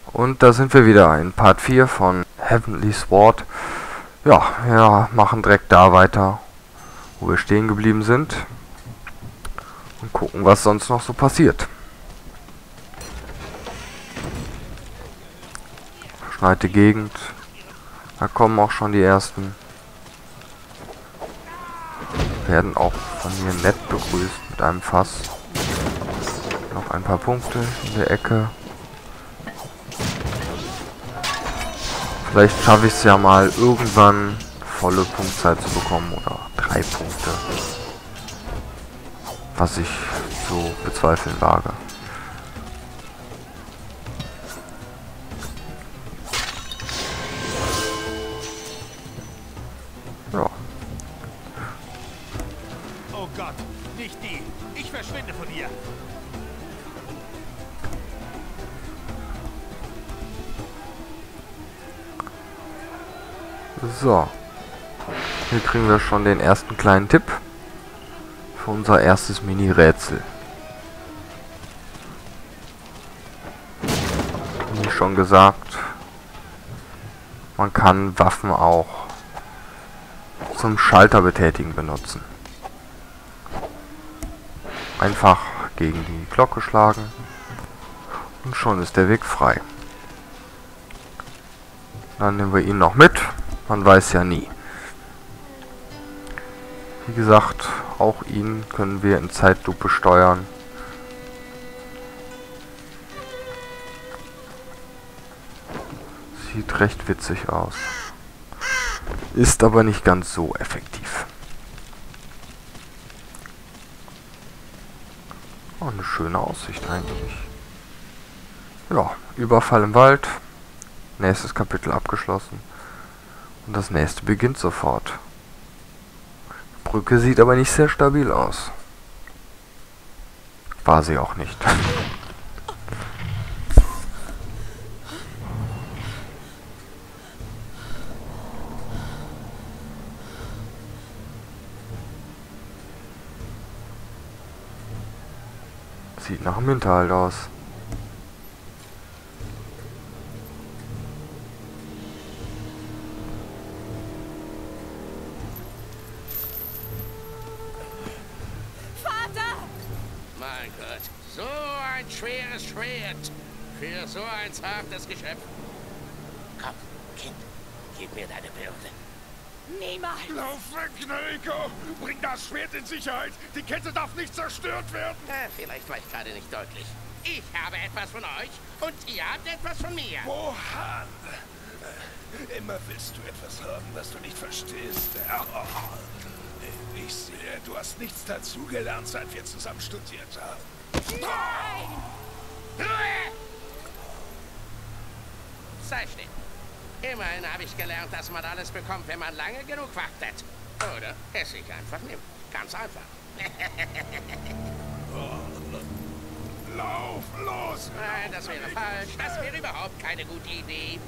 Und da sind wir wieder in Part 4 von Heavenly Sword. Ja, wir machen direkt da weiter, wo wir stehen geblieben sind. Und gucken, was sonst noch so passiert. Verschneite Gegend. Da kommen auch schon die ersten. Werden auch von mir nett begrüßt mit einem Fass. Noch ein paar Punkte in der Ecke. Vielleicht schaffe ich es ja mal irgendwann volle Punktzeit zu bekommen oder 3 Punkte. Was ich zu bezweifeln wage. Ja. Oh Gott, nicht die. Ich verschwinde von hier. So. Hier kriegen wir schon den ersten kleinen Tipp für unser erstes Mini-Rätsel. Wie schon gesagt, man kann Waffen auch zum Schalter betätigen benutzen. Einfach gegen die Glocke schlagen und schon ist der Weg frei. Dann nehmen wir ihn noch mit. Man weiß ja nie. Wie gesagt, auch ihn können wir in Zeitlupe steuern. Sieht recht witzig aus. Ist aber nicht ganz so effektiv. Oh, eine schöne Aussicht eigentlich. Ja, Überfall im Wald. Nächstes Kapitel abgeschlossen. Und das nächste beginnt sofort. Die Brücke sieht aber nicht sehr stabil aus. War sie auch nicht. Sieht nach einem Hinterhalt aus. Mein Gott, so ein schweres Schwert für so ein zartes Geschöpf. Komm, Kind, gib mir deine Bürde. Niemals! Lauf weg, Nariko! Bring das Schwert in Sicherheit! Die Kette darf nicht zerstört werden! Vielleicht war ich gerade nicht deutlich. Ich habe etwas von euch und ihr habt etwas von mir. Bohan! Immer willst du etwas haben, was du nicht verstehst. Ich sehe, du hast nichts dazugelernt, seit wir zusammen studiert haben. Nein! Ruhe! Sei still. Immerhin habe ich gelernt, dass man alles bekommt, wenn man lange genug wartet. Oder es sich einfach nimmt. Ganz einfach. Lauf, los! Nein, das wäre falsch. Das wäre überhaupt keine gute Idee.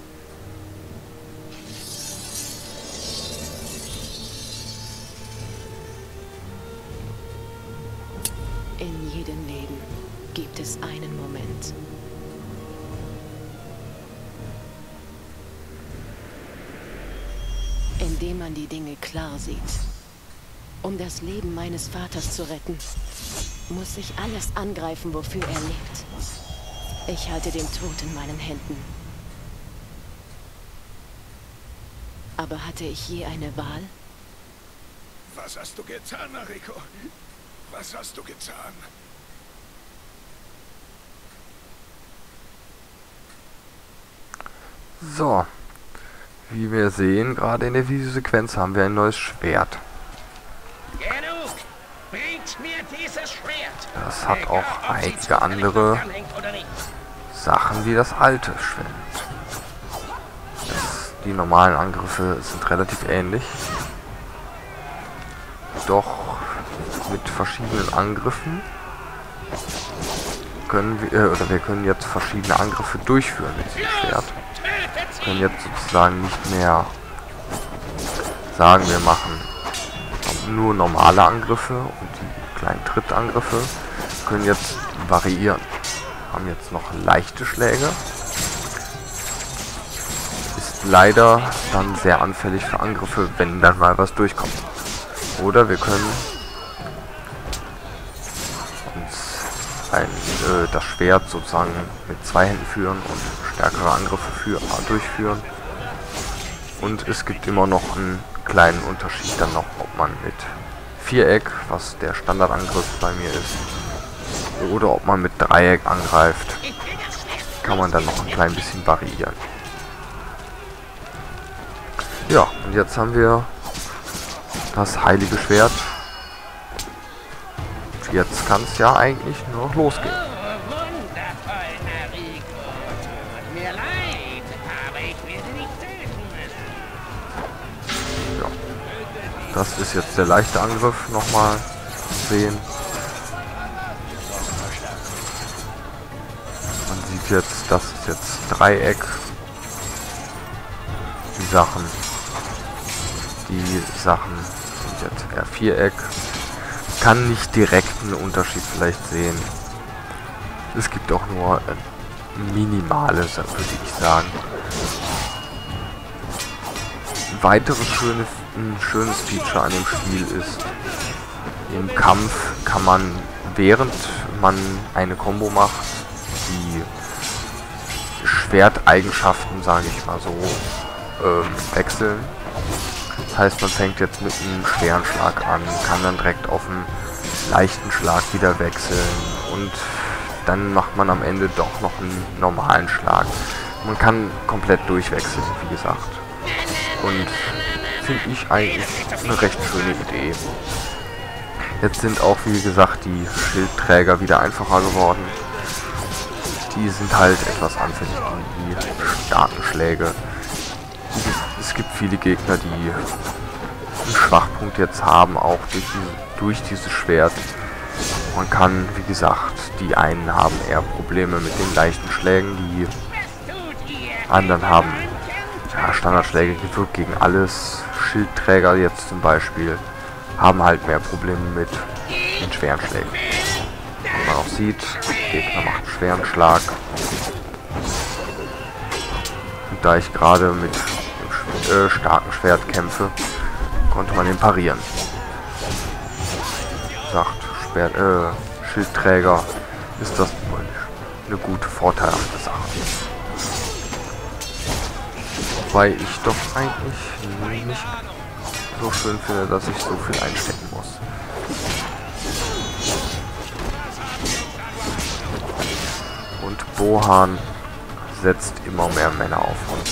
In jedem Leben gibt es einen Moment, in dem man die Dinge klar sieht. Um das Leben meines Vaters zu retten, muss ich alles angreifen, wofür er lebt. Ich halte den Tod in meinen Händen. Aber hatte ich je eine Wahl? Was hast du getan, Nariko? Was hast du getan? So. Wie wir sehen, gerade in der Videosequenz haben wir ein neues Schwert. Genug! Bringt mir dieses Schwert! Das hat Egal, auch ob sie einige zufällig andere noch anhängt oder nicht. Sachen wie das alte Schwert. Die normalen Angriffe sind relativ ähnlich. Doch mit verschiedenen Angriffen können wir können jetzt verschiedene Angriffe durchführen mit diesem Schwert. Wir können jetzt sozusagen nicht mehr sagen, wir machen nur normale Angriffe und die kleinen Trittangriffe können jetzt variieren. Haben jetzt noch leichte Schläge leider dann sehr anfällig für Angriffe, wenn dann mal was durchkommt. Oder wir können uns das Schwert sozusagen mit 2 Händen führen und stärkere Angriffe durchführen. Und es gibt immer noch einen kleinen Unterschied dann noch, ob man mit Viereck, was der Standardangriff bei mir ist, oder ob man mit Dreieck angreift. Kann man dann noch ein klein bisschen variieren. Ja, und jetzt haben wir das heilige Schwert. Jetzt kann es ja eigentlich nur noch losgehen. Oh, wundervoll, Nariko. Tut mir leid, aber ich werde dich töten müssen. Ja. Das ist jetzt der leichte Angriff nochmal sehen. Man sieht jetzt, das ist jetzt Dreieck. Die Sachen sind jetzt eher Viereck. Kann nicht direkt einen Unterschied vielleicht sehen. Es gibt auch nur minimale, würde ich sagen. Ein weiteres schönes Feature an dem Spiel ist, im Kampf kann man, während man eine Combo macht, die Schwerteigenschaften, sage ich mal so, wechseln. Das heißt, man fängt jetzt mit einem schweren Schlag an, kann dann direkt auf einen leichten Schlag wieder wechseln und dann macht man am Ende doch noch einen normalen Schlag. Man kann komplett durchwechseln, wie gesagt. Und finde ich eigentlich eine recht schöne Idee. Jetzt sind auch, wie gesagt, die Schildträger wieder einfacher geworden. Die sind halt etwas anfällig gegen die starken Schläge. Es gibt viele Gegner, die einen Schwachpunkt jetzt haben, auch durch dieses Schwert. Man kann, wie gesagt, die einen haben eher Probleme mit den leichten Schlägen, die anderen haben ja, Standardschläge gewirkt gegen alles. Schildträger jetzt zum Beispiel haben halt mehr Probleme mit den schweren Schlägen. Wie man auch sieht, der Gegner macht einen schweren Schlag. Und da ich gerade mit dem starken Schwert kämpfe, konnte man ihn parieren. Wie gesagt, Schildträger ist das eine gute, vorteilhafte Sache. Wobei ich doch eigentlich nicht so schön finde, dass ich so viel einstecken muss. Und Bohan setzt immer mehr Männer auf uns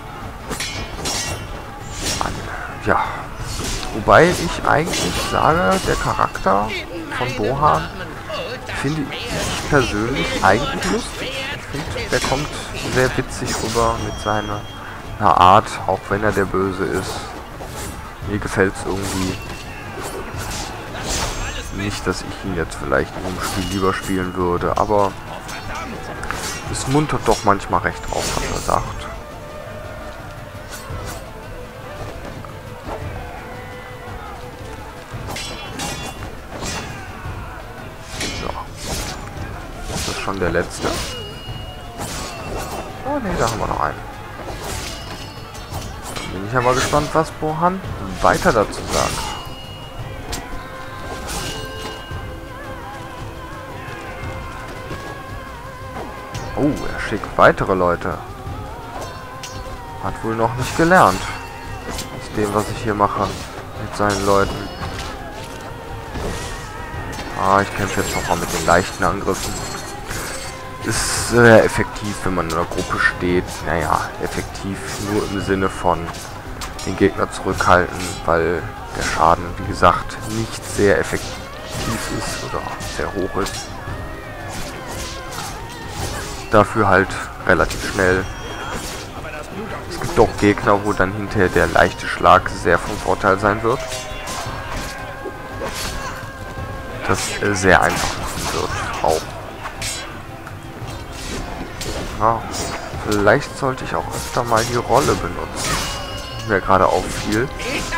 an. Ja, wobei ich eigentlich sage, der Charakter von Bohan finde ich persönlich eigentlich lustig. Ich finde, der kommt sehr witzig rüber mit seiner Art, auch wenn er der Böse ist. Mir gefällt es irgendwie nicht, dass ich ihn jetzt vielleicht in einem Spiel lieber spielen würde, aber es muntert doch manchmal recht auf, was er sagt. So. Das ist schon der letzte. Oh ne, da haben wir noch einen. Dann bin ich ja mal gespannt, was Bohan weiter dazu sagt. Oh, er schickt weitere Leute. Hat wohl noch nicht gelernt. Aus dem, was ich hier mache. Mit seinen Leuten. Ah, ich kämpfe jetzt noch mal mit den leichten Angriffen. Ist sehr effektiv, wenn man in einer Gruppe steht. Naja, effektiv nur im Sinne von den Gegner zurückhalten, weil der Schaden, wie gesagt, nicht sehr effektiv ist oder sehr hoch ist. Dafür halt relativ schnell. Es gibt auch Gegner, wo dann hinterher der leichte Schlag sehr von Vorteil sein wird. Das sehr einfach machen wird auch. Ja, vielleicht sollte ich auch öfter mal die Rolle benutzen. Mir gerade auffiel.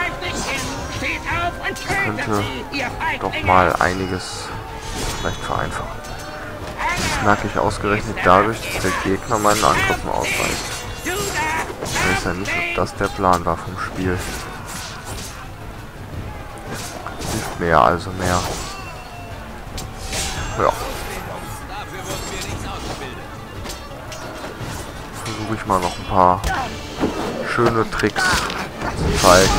Könnte doch mal einiges vielleicht vereinfachen. Das merke ich ausgerechnet dadurch, dass der Gegner meinen Angriffen ausweicht. Wenn weiß ja nicht, ob das der Plan war vom Spiel. Hilft mir ja also mehr. Ja. Versuche ich mal noch ein paar schöne Tricks zu zeigen.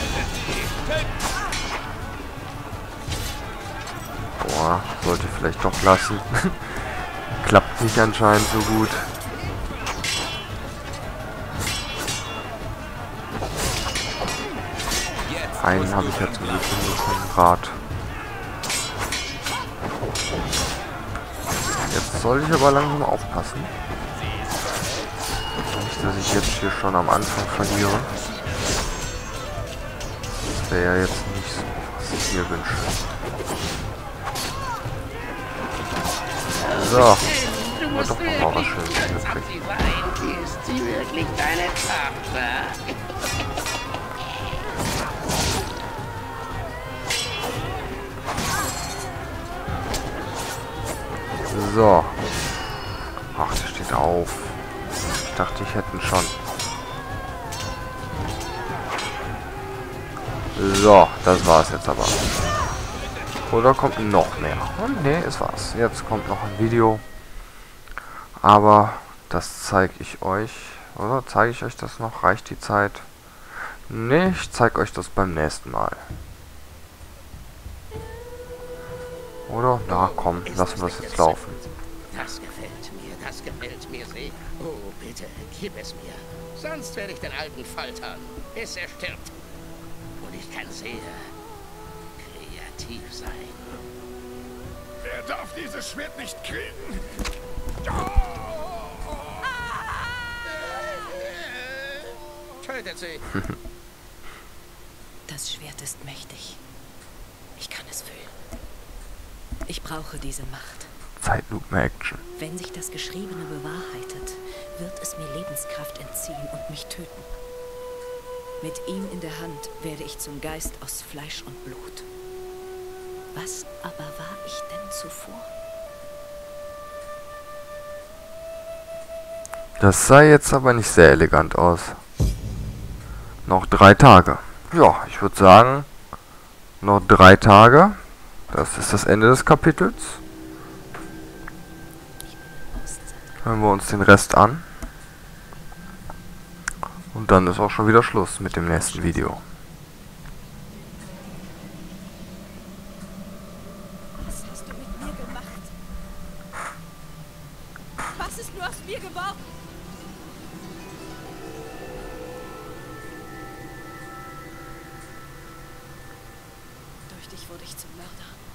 Boah, sollte ich vielleicht doch lassen. Klappt nicht anscheinend so gut. Einen habe ich ja zum Glück schon Rad. Jetzt sollte ich aber langsam aufpassen. Nicht, dass ich jetzt hier schon am Anfang verliere. Das wäre ja jetzt nicht so, was ich mir wünsche. So. Aber doch noch mal was Schönes gekriegt. Ist sie wirklich deine Tochter? So. Ach, der steht auf. Ich dachte, ich hätte ihn schon. So, das war's jetzt aber. Oder kommt noch mehr? Und nee, es war's. Jetzt kommt noch ein Video. Aber das zeige ich euch. Oder zeige ich euch das noch? Reicht die Zeit? Nee, ich zeige euch das beim nächsten Mal. Oder? Na komm, lassen wir es jetzt laufen. Das gefällt mir sehr. Oh, bitte, gib es mir. Sonst werde ich den alten foltern, bis er stirbt. Und ich kann sehr kreativ sein. Wer darf dieses Schwert nicht kriegen? Tötet sie! Das Schwert ist mächtig. Ich kann es fühlen. Ich brauche diese Macht. Zeitlupen-Action. Wenn sich das Geschriebene bewahrheitet, wird es mir Lebenskraft entziehen und mich töten. Mit ihm in der Hand werde ich zum Geist aus Fleisch und Blut. Was aber war ich denn zuvor? Das sah jetzt aber nicht sehr elegant aus. Noch 3 Tage. Ja, ich würde sagen, noch 3 Tage. Das ist das Ende des Kapitels. Hören wir uns den Rest an. Und dann ist auch schon wieder Schluss mit dem nächsten Video. Was hast du mit mir gemacht? Was ist nur aus mir geworden? Durch dich wurde ich zum Mörder.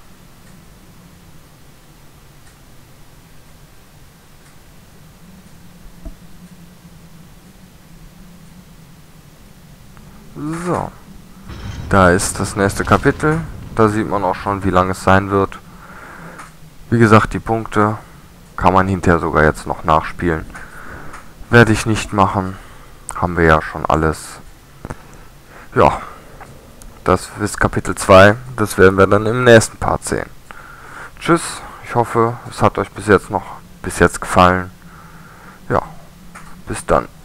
So. Da ist das nächste Kapitel. Da sieht man auch schon, wie lang es sein wird. Wie gesagt, die Punkte kann man hinterher sogar jetzt noch nachspielen. Werde ich nicht machen. Haben wir ja schon alles. Ja. Das ist Kapitel 2. Das werden wir dann im nächsten Part sehen. Tschüss. Ich hoffe, es hat euch bis jetzt gefallen. Ja. Bis dann.